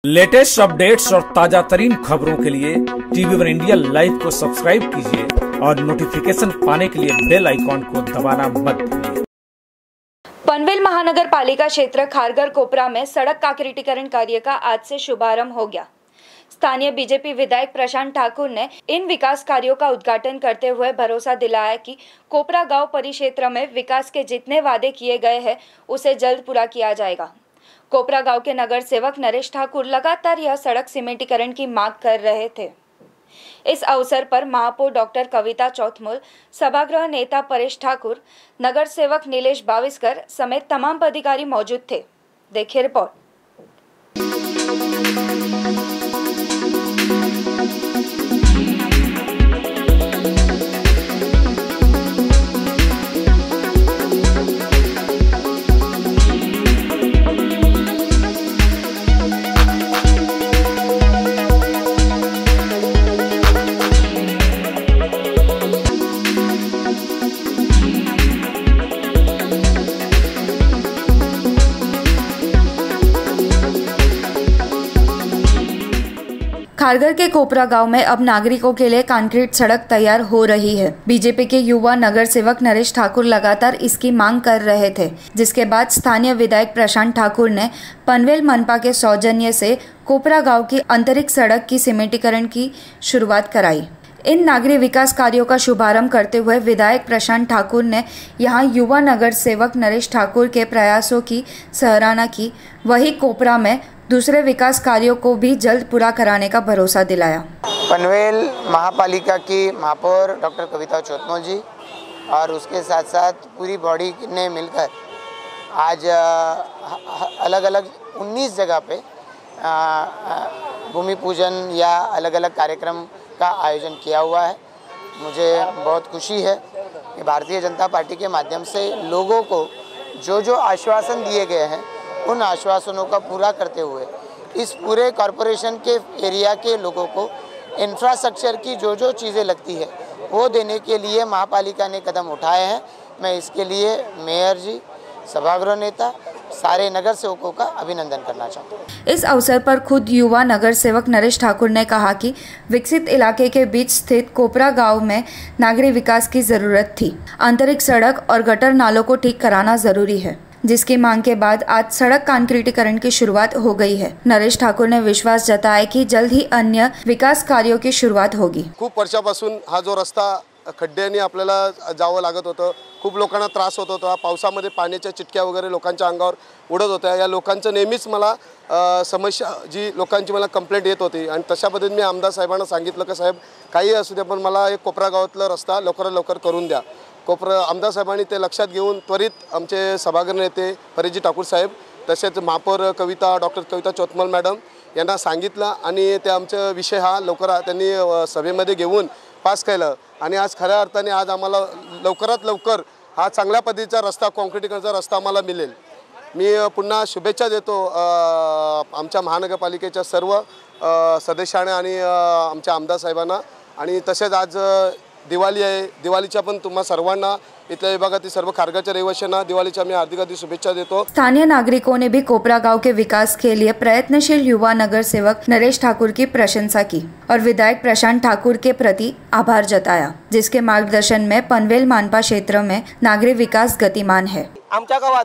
Latest updates और ताजा तरीन खबरों के लिए TV1 इंडिया लाइव को सब्सक्राइब कीजिए और नोटिफिकेशन पाने के लिए बेल आइकॉन को दबाना मत भूलिए। पनवेल महानगर पालिका क्षेत्र खारघर कोपरा में सड़क कांक्रीटीकरण कार्य का आज से शुभारंभ हो गया। स्थानीय बीजेपी विधायक प्रशांत ठाकुर ने इन विकास कार्यों का उद्घाटन करते हुए भरोसा दिलाया कि कोपरा गांव परिक्षेत्र में विकास के जितने वादे किए गए हैं उसे जल्द पूरा किया जाएगा। कोपरा गांव के नगर सेवक नरेश ठाकुर लगातार यह सड़क सीमेंटीकरण की मांग कर रहे थे। इस अवसर पर महापौर डॉक्टर कविता चौथमल, सभागृह नेता परेश ठाकुर, नगर सेवक नीलेश बाविस्कर समेत तमाम पदाधिकारी मौजूद थे। देखिए रिपोर्ट। खारघर के कोपरा गांव में अब नागरिकों के लिए कंक्रीट सड़क तैयार हो रही है। बीजेपी के युवा नगर सेवक नरेश ठाकुर लगातार इसकी मांग कर रहे थे, जिसके बाद स्थानीय विधायक प्रशांत ठाकुर ने पनवेल मनपा के सौजन्य से कोपरा गांव की आंतरिक सड़क की सीमेंटीकरण की शुरुआत कराई। इन नागरिक विकास कार्यों का शुभारंभ करते हुए विधायक प्रशांत ठाकुर ने यहां युवा नगर सेवक नरेश ठाकुर के प्रयासों की सराहना की। वहीं कोपरा में दूसरे विकास कार्यों को भी जल्द पूरा कराने का भरोसा दिलाया। पनवेल महापालिका की महापौर डॉक्टर कविता चौथमल जी और उसके साथ साथ पूरी बॉडी ने मिलकर आज अलग अलग 19 जगह पे भूमि पूजन या अलग अलग कार्यक्रम का आयोजन किया हुआ है। मुझे बहुत खुशी है कि भारतीय जनता पार्टी के माध्यम से लोगों को जो आश्वासन दिए गए हैं उन आश्वासनों का पूरा करते हुए इस पूरे कॉरपोरेशन के एरिया के लोगों को इंफ्रास्ट्रक्चर की जो चीज़ें लगती है वो देने के लिए महापालिका ने कदम उठाए हैं। मैं इसके लिए मेयर जी, सभागृह नेता, सारे नगर सेवकों का अभिनंदन करना चाहता हूँ। इस अवसर पर खुद युवा नगर सेवक नरेश ठाकुर ने कहा कि विकसित इलाके के बीच स्थित कोपरा गांव में नागरिक विकास की जरूरत थी। आंतरिक सड़क और गटर नालों को ठीक कराना जरूरी है, जिसकी मांग के बाद आज सड़क कांक्रीटीकरण की शुरुआत हो गई है। नरेश ठाकुर ने विश्वास जताया कि जल्द ही अन्य विकास कार्यों की शुरुआत होगी। खूप वर्षापासून हा जो रस्ता खड्ड्यांनी आपल्याला जावं लागत होतं, खूप लोकांना त्रास होत होता। पावसामध्ये पाण्याच्या चिटक्या वगैरे लोकांच्या अंगावर उडत होत्या। या लोकांचं नेहमीच मला समस्या जी लोकांची मला कंप्लेंट येत होती आणि तशा पद्धतीने मी आमदार साहेबांना सांगितलं की साहेब काही असू दे पण मला एक कोपरा गावातला रस्ता लवकरात लवकर करून द्या। कोपरा आमदार साहेबांनी ते लक्षात घेऊन त्वरित आमचे सभागृह नेते परेशजी ठाकूर साहेब तसेच महापौर डॉक्टर कविता चौथमल मॅडम यांना सांगितलं आणि ते आमचा विषय हा लवकर त्यांनी सभेमध्ये घेऊन पास केलं आणि आज खऱ्या अर्थाने आज आम्हाला लवकरात लवकर हा चांगल्या पद्धतीचा रस्ता काँक्रीटीकरणचा रस्ता आम्हाला मिळेल। मी पुन्हा शुभेच्छा देतो आमच्या महानगरपालिकेच्या सर्व सदस्यांना आणि आमच्या आमदार साहेबांना। आणि तसेच आज दिवाळी आहे, दिवाळीच्या पण तुम्हा सर्वांना इथल्या विभागातील सर्व खारघरच्या रहिवाशांना दिवाळीच्या मी हार्दिक शुभेच्छा देतो। स्थानीय नागरिकों ने भी कोपरा गांव के विकास के लिए प्रयत्नशील युवा नगर सेवक नरेश ठाकुर की प्रशंसा की और विधायक प्रशांत ठाकुर के प्रति आभार जताया, जिसके मार्गदर्शन में पनवेल मानपा क्षेत्र में नागरिक विकास गतिमान है। आमच्या गावात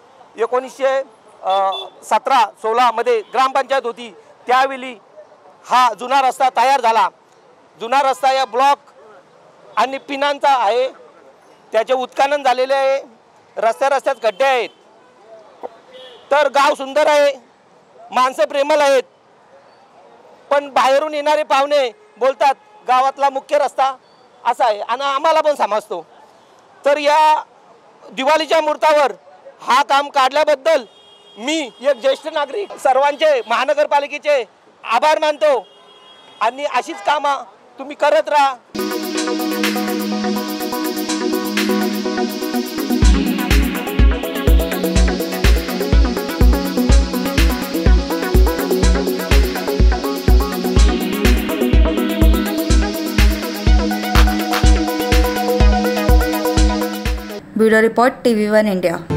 1917-16 मध्ये ग्रामपंचायत होती, त्यावेळी हा जुना रस्ता तयार झाला। जुना रस्ता या ब्लॉक आणि पिनांचा आहे, त्याचे उत्खनन झालेले आहे। रस्त्यात खड्डे आहेत, तर गाव सुंदर आहे, माणसं प्रेमळ आहेत, पण बाहेरून येणारे पाहुणे बोलतात गावातला मुख्य रस्ता असा आहे आणि आम्हाला पण समजतो। तर या दिवाळीच्या मुहूर्तावर हा काम काढल्याबद्दल मी एक ज्येष्ठ नागरिक सर्वांचे महानगरपालिकेचे आभार मानतो आणि अशीच कामं तुम्ही करत राहा। Bureau report TV1 India.